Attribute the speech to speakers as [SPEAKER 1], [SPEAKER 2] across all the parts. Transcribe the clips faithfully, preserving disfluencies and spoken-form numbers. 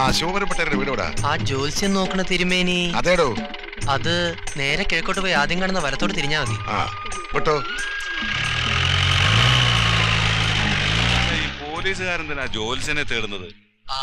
[SPEAKER 1] ശിവപുരം പട്ടേരുടെ വീട് എവിടാ?
[SPEAKER 2] ആ ജോത്സ്യം നോക്കണ തിരുമേനി.
[SPEAKER 1] അതേടോ.
[SPEAKER 2] അത് നേരെ കിഴക്കോട്ട് പോയി ആദ്യം കാണുന്ന വലത്തോട്ട് തിരിഞ്ഞാ മതി.
[SPEAKER 1] ആ വിട്ടോ.
[SPEAKER 3] ഈ പോലീസുകാരൻ തന്നെ ജോത്സ്യനെ തേടുന്നത്?
[SPEAKER 2] ആ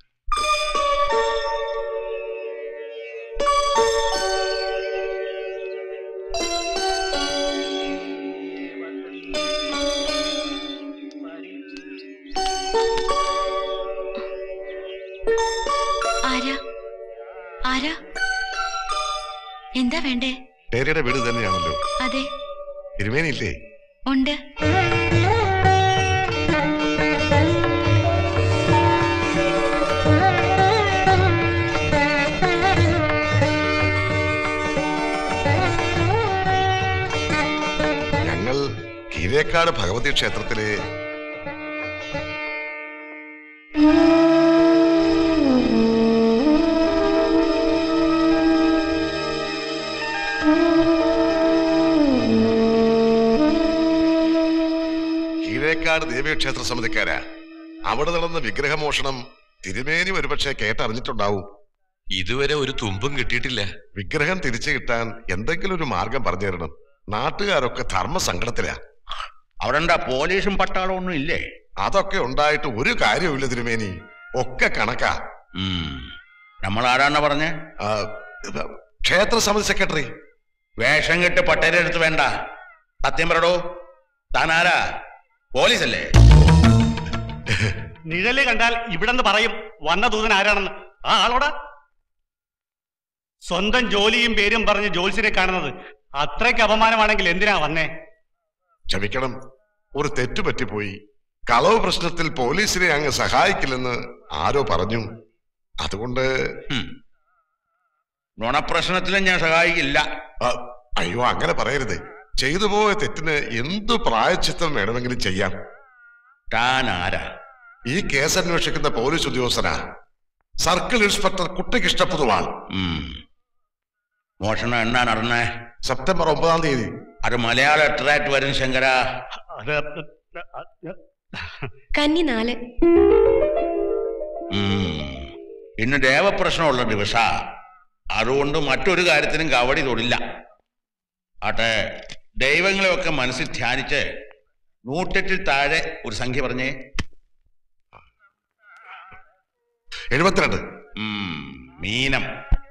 [SPEAKER 4] എന്താ വേണ്ടേ?
[SPEAKER 1] പേരയുടെ വീട് തന്നെയാണല്ലോ.
[SPEAKER 4] അതെ.
[SPEAKER 1] തിരുമേനിയില്ലേ?
[SPEAKER 4] ഉണ്ട്.
[SPEAKER 1] ഞങ്ങൾ കീരേക്കാട് ഭഗവതി ക്ഷേത്രത്തിലെ ദേവീക്ഷേത്ര സമിതിക്കാരാ. അവിടെ നടന്ന വിഗ്രഹമോഷണം തിരുമേനി ഒരുപക്ഷെ കേട്ടറിഞ്ഞിട്ടുണ്ടാവും.
[SPEAKER 5] ഇതുവരെ ഒരു തുമ്പും കിട്ടിയിട്ടില്ല.
[SPEAKER 1] വിഗ്രഹം തിരിച്ചു കിട്ടാൻ എന്തെങ്കിലും ഒരു മാർഗം പറഞ്ഞു തരണം. നാട്ടുകാരൊക്കെ ധർമ്മസങ്കടത്തിലാ.
[SPEAKER 6] അവിടെ എന്താ പോലീസും പട്ടാളവും ഒന്നും ഇല്ലേ?
[SPEAKER 1] അതൊക്കെ ഉണ്ടായിട്ട് ഒരു കാര്യമില്ല തിരുമേനി, ഒക്കെ കണക്കാ.
[SPEAKER 6] നമ്മൾ ആരാണ് പറഞ്ഞേ?
[SPEAKER 1] ക്ഷേത്ര സമിതി സെക്രട്ടറി.
[SPEAKER 6] വേഷം കെട്ട് പട്ടേരെ അടുത്ത് വേണ്ട. സത്യം പറടോ, താനാരാ? പോലീസല്ലേ?
[SPEAKER 7] നിഴല് കണ്ടാൽ ഇവിടെന്ന് പറയും വന്ന ദൂതൻ ആരാണെന്ന്. ആ ആളോടാ സ്വന്തം ജോലിയും പേരും പറഞ്ഞ് ജോത്സ്യനെ കാണുന്നത് അത്രയ്ക്ക് അപമാനമാണെങ്കിൽ എന്തിനാ വന്നേ?
[SPEAKER 1] ക്ഷമിക്കണം, ഒരു തെറ്റുപറ്റിപ്പോയി. കളവ് പ്രശ്നത്തിൽ പോലീസിനെ അങ്ങ് സഹായിക്കില്ലെന്ന് ആരോ പറഞ്ഞു. അതുകൊണ്ട്
[SPEAKER 6] നുണപ്രശ്നത്തിലും ഞാൻ സഹായിക്കില്ല.
[SPEAKER 1] അയ്യോ, അങ്ങനെ പറയരുത്. ചെയ്തു പോയ തെറ്റിന് എന്തു പ്രായശ്ചിത്തം വേണമെങ്കിലും ചെയ്യാം.
[SPEAKER 6] താൻ ആരാ?
[SPEAKER 1] ഈ കേസ് അന്വേഷിക്കുന്ന പോലീസ് ഉദ്യോഗസ്ഥനാ, സർക്കിൾ ഇൻസ്പെക്ടർ കുട്ടിക്കൃഷ്ണ പൊതുവാൾ.
[SPEAKER 6] മോഷണം എന്നാ നടന്നേ?
[SPEAKER 1] സെപ്റ്റംബർ ഒമ്പതാം തീയതി.
[SPEAKER 6] അത് മലയാളം എത്രയായിട്ട് വരും ശങ്കര?
[SPEAKER 4] കന്നി നാല്.
[SPEAKER 6] ഇന്ന് ദേവപ്രശ്നമുള്ള ദിവസ, അതുകൊണ്ട് മറ്റൊരു കാര്യത്തിനും കവടി തൊടില്ല. ആട്ടെ, ദൈവങ്ങളെയൊക്കെ മനസ്സിൽ ധ്യാനിച്ച് നൂറ്റെട്ടിൽ താഴെ ഒരു സംഖ്യ പറഞ്ഞേ.
[SPEAKER 1] എഴുപത്തിരണ്ട്.
[SPEAKER 6] മീനം.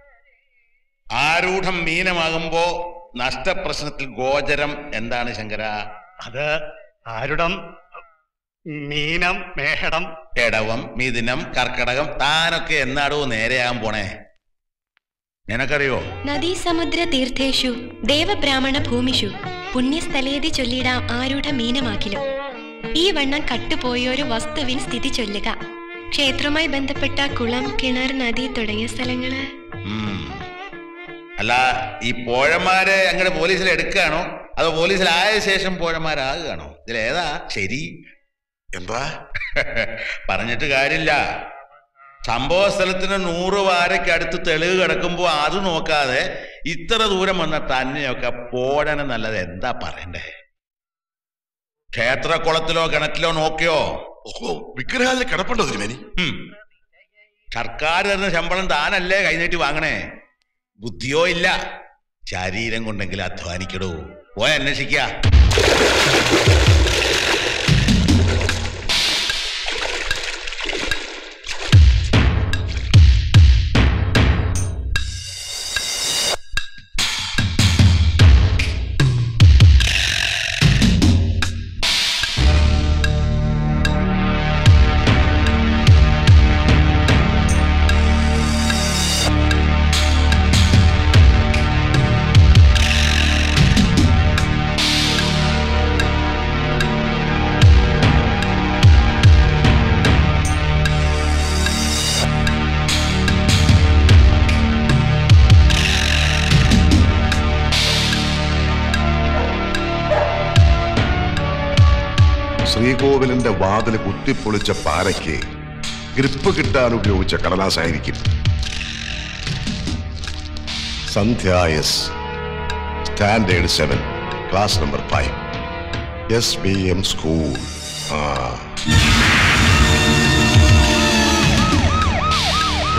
[SPEAKER 6] ആരൂഢം മീനമാകുമ്പോ നഷ്ടപ്രശ്നത്തിൽ ഗോചരം എന്താണ് ശങ്കര?
[SPEAKER 7] അത് ആരുടം, മീനം, മേഹടം,
[SPEAKER 6] എടവം, മിഥുനം, കർക്കടകം. താനൊക്കെ എന്നാടോ നേരെയാകാൻ പോണേ? നിനക്കറിയോ?
[SPEAKER 4] നദീസമുദ്ര തീർത്ഥേഷു ദേവബ്രാഹ്മണ ഭൂമിഷു പുണ്യസ്ഥലേതി ചൊല്ലിടാം ആരൂഢ മീനമാക്കിലും. ഈ വണ്ണം കട്ടുപോയൊരു വസ്തുവിൻ സ്ഥിതി ചൊല്ലുക. ക്ഷേത്രവുമായി ബന്ധപ്പെട്ട കുളം, കിണർ, നദി തുടങ്ങിയ സ്ഥലങ്ങള്.
[SPEAKER 6] അല്ല, ഈ പോഴന്മാരെ അങ്ങനെ പോലീസിൽ എടുക്കുകയാണോ അതോ പോലീസിലായ ശേഷം പോഴന്മാരാകുകയാണോ? ഇതിലേതാ ശരി?
[SPEAKER 1] എന്താ
[SPEAKER 6] പറഞ്ഞിട്ട് കാര്യമില്ല. സംഭവ സ്ഥലത്തിന് നൂറ് വാരയ്ക്കടുത്ത് തെളിവ് കിടക്കുമ്പോ അത് നോക്കാതെ ഇത്ര ദൂരം വന്ന തന്നെയൊക്കെ പോഴന് നല്ലത് എന്താ പറയണ്ടേ? ക്ഷേത്രക്കുളത്തിലോ കിണറ്റിലോ നോക്കിയോ?
[SPEAKER 1] വിഗ്രഹാലയം കിടപ്പുണ്ടോ തിരുമേനി?
[SPEAKER 6] സർക്കാർ തരുന്ന ശമ്പളം താനല്ലേ കൈനീട്ടി വാങ്ങണേ? ബുദ്ധിയോ ഇല്ല, ശരീരം കൊണ്ടെങ്കിലും അധ്വാനിക്കടോ. പോയി അന്വേഷിക്ക.
[SPEAKER 1] ശ്രീകോവിലിന്റെ വാതിൽ കുത്തിപ്പൊളിച്ച പാരയ്ക്ക് ഗ്രിപ്പ് കിട്ടാൻ ഉപയോഗിച്ച കടലാസായിരിക്കും. സന്ധ്യായസ്, standard seven, class number five, S B M school. ആ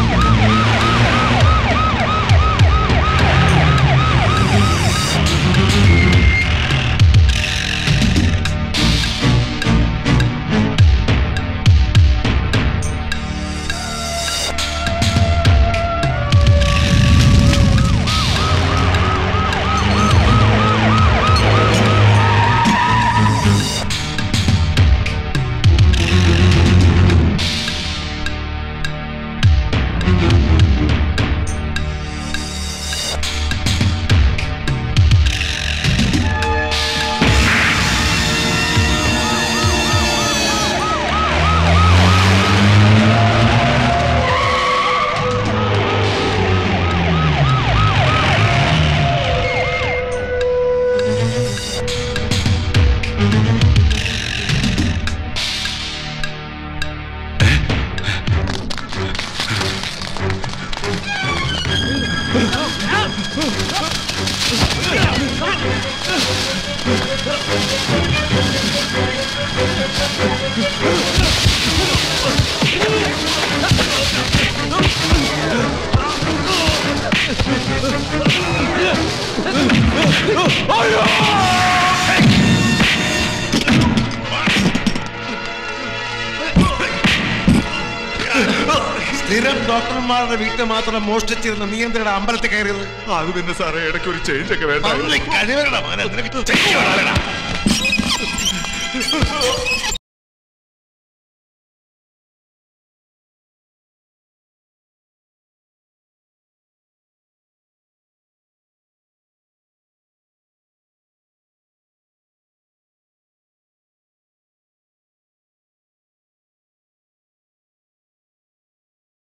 [SPEAKER 8] സ്ഥിരം ഡോക്ടർമാരുടെ വീട്ടിൽ മാത്രം മോഷ്ടിച്ചിരുന്ന നീ എന്തിനാ അമ്പലത്തിൽ കയറിയത്?
[SPEAKER 1] അത് പിന്നെ സാറേ ഇടയ്ക്ക് ഒരു ചേഞ്ച് ഒക്കെ വേണ്ട.
[SPEAKER 8] കഴിവരണ മോനെ, നിനക്ക് ചെയ്യണം.